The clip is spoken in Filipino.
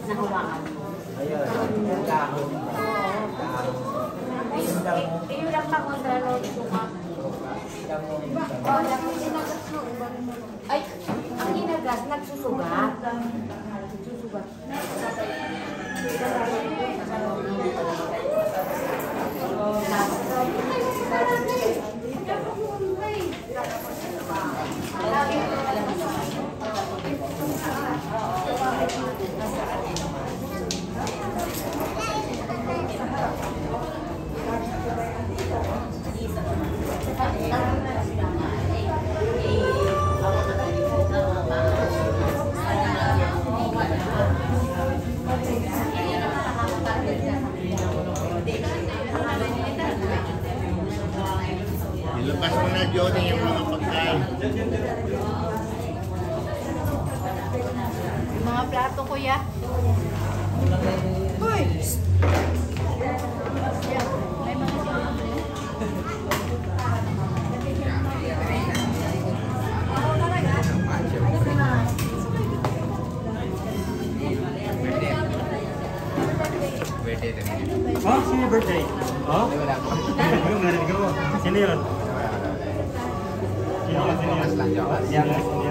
nahawakan mo. Ayun, dahon. Iyo lang pa kontra lo suka. Ay, ang ginagas, nagsusugat. Nagsusugat. Ilabas mo na, Johnny, yung mga pagkain. Mga plato, kuya. Uy! May mga Oh, sino yung birthday? Oh? Sino yun? Sino yun? Sino yun?